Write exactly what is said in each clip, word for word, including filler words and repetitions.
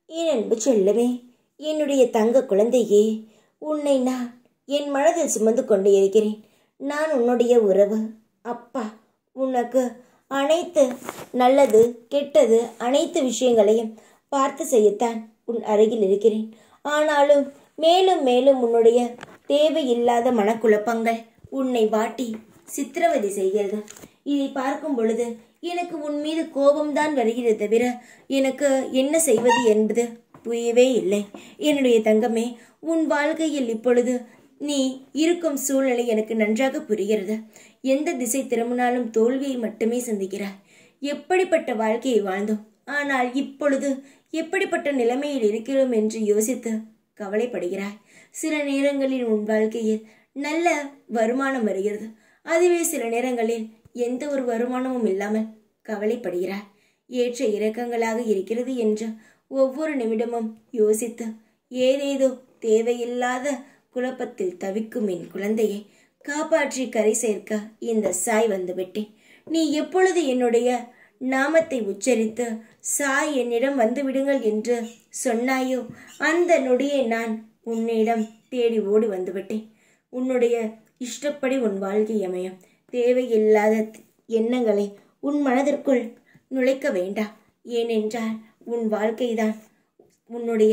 என் அன்பு செல்லவே, என்னுடைய தங்க குழந்தையே, உன்னை நான் என் மனதில் சுமந்து கொண்டு இருக்கிறேன். நான் உன்னுடைய உறவு. அப்பா உனக்கு அனைத்து நல்லது கெட்டது அனைத்து விஷயங்களையும் பார்த்து செய்யத்தான் உன் அருகில் இருக்கிறேன். ஆனாலும் மேலும் மேலும் உன்னுடைய தேவையில்லாத மனக்குழப்பங்கள் உன்னை வாட்டி சித்திரவதை செய்கிறது. இதை பார்க்கும் பொழுது எனக்கு உன் மீது கோபம்தான் வருகிறது தவிர எனக்கு என்ன செய்வது என்பது புரியவே இல்லை. என்னுடைய தங்கமே, உன் வாழ்க்கையில் இப்பொழுது நீ இருக்கும் சூழ்நிலை எனக்கு நன்றாக புரிகிறது. எந்த திசை திரும்பினாலும் தோல்வியை மட்டுமே சந்திக்கிறாய். எப்படிப்பட்ட வாழ்க்கையை வாழ்ந்தோம், ஆனால் இப்பொழுது எப்படிப்பட்ட நிலைமையில் இருக்கிறோம் என்று யோசித்து கவலைப்படுகிறாய். சில நேரங்களில் உன் வாழ்க்கையில் நல்ல வருமானம் வருகிறது, அதுவே சில நேரங்களில் எந்த ஒரு வருமானமும் இல்லாமல் கவலைப்படுகிறாய். ஏற்ற இறக்கங்களாக இருக்கிறது என்று ஒவ்வொரு நிமிடமும் யோசித்து ஏதேதோ தேவையில்லாத குழப்பத்தில் தவிக்கும் என் குழந்தையை காப்பாற்றி கரை சேர்க்க இந்த சாய் வந்துவிட்டேன். நீ எப்பொழுது என்னுடைய நாமத்தை உச்சரித்து சாய் என்னிடம் வந்து விடுங்கள் என்று சொன்னாயோ அந்த நொடியை நான் உன்னிடம் தேடி ஓடி வந்துவிட்டேன். உன்னுடைய இஷ்டப்படி உன் வாழ்க்கை அமையும். தேவையில்லாத எண்ணங்களை உன் மனதிற்குள் நுழைக்க வேண்டாம். ஏனென்றால் உன் வாழ்க்கைதான் உன்னுடைய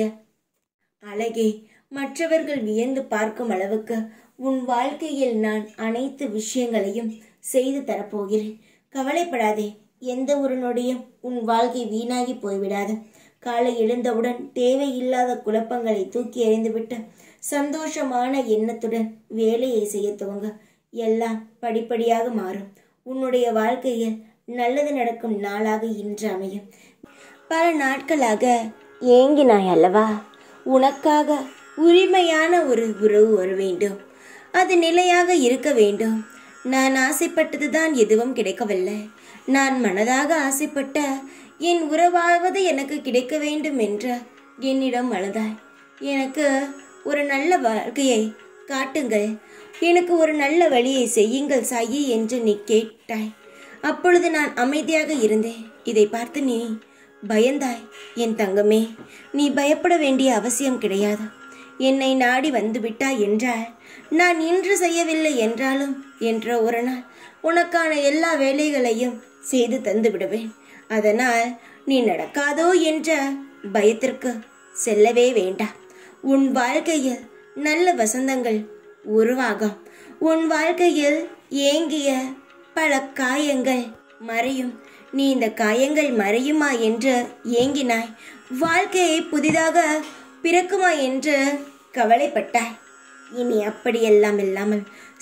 அழகே மற்றவர்கள் வியந்து பார்க்கும் அளவுக்கு உன் வாழ்க்கையில் நான் அனைத்து விஷயங்களையும் செய்து தரப்போகிறேன். கவலைப்படாதே. எந்த ஒரு நொடியும் உன் வாழ்க்கை வீணாகி போய்விடாது. காலை எழுந்தவுடன் தேவையில்லாத குழப்பங்களை தூக்கி எறிந்துவிட்டு சந்தோஷமான எண்ணத்துடன் வேலையை செய்ய துவங்க. எல்லாம் படிப்படியாக மாறும். உன்னுடைய வாழ்க்கையில் நல்லது நடக்கும் நாளாக இன்று அமையும். பல நாட்களாக ஏங்கினாய் அல்லவா? உனக்காக உரிமையான ஒரு உறவு வர வேண்டும். அது நிலையாக இருக்க வேண்டும். நான் ஆசைப்பட்டது தான் எதுவும் கிடைக்கவில்லை. நான் மனதாக ஆசைப்பட்ட என் உறவாவது எனக்கு கிடைக்க வேண்டும் என்று என்னிடம் அழுதாய். எனக்கு ஒரு நல்ல வாழ்க்கையை காட்டுங்கள், எனக்கு ஒரு நல்ல வழியை செய்யுங்கள் சாயி என்று நீ கேட்டாய். அப்பொழுது நான் அமைதியாக இருந்தேன். இதை பார்த்து நீ பயந்தாய். என் தங்கமே, நீ பயப்பட வேண்டிய அவசியம் கிடையாது. என்னை நாடி வந்து விட்டாய் என்றால் நான் இன்று செய்யவில்லை என்றாலும் என்ற ஒரு நாள் உனக்கான எல்லா வேலைகளையும் செய்து தந்து விடுவேன். அதனால் நீ நடக்காதோ என்ற பயத்திற்கு செல்லவே வேண்டாம். உன் வாழ்க்கையில் நல்ல வசந்தங்கள் உருவாகும். உன் வாழ்க்கையில் ஏங்கிய பல காயங்கள் மறையும். நீ இந்த காயங்கள் மறையுமா என்று ஏங்கினாய். வாழ்க்கையை புதிதாக பிறக்குமா என்று கவலைப்பட்டாய். இனி அப்படியெல்லாம் இல்லாமல்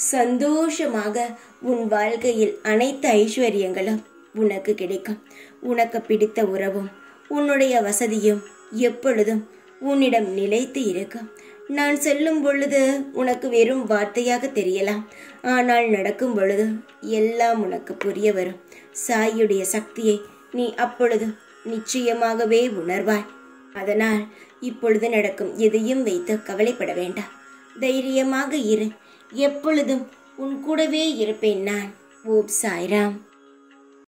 சந்தோஷமாக உன் வாழ்க்கையில் அனைத்து ஐஸ்வர்யங்களும் உனக்கு கிடைக்கும். உனக்கு பிடித்த உறவும் உன்னுடைய வசதியும் எப்பொழுதும் உன்னிடம் நிலைத்து இருக்கும். நான் சொல்லும் பொழுது உனக்கு வெறும் வார்த்தையாக தெரியலாம், ஆனால் நடக்கும் பொழுது எல்லாம் உனக்கு புரிய வரும். சாயுடைய சக்தியை நீ அப்பொழுது நிச்சயமாகவே உணர்வாய். அதனால் இப்பொழுது நடக்கும் எதையும் வைத்து கவலைப்பட வேண்டாம். தைரியமாக இரு. எப்பொழுதும் உன் கூடவே இருப்பேன் நான். ஓம் சாய்ராம்.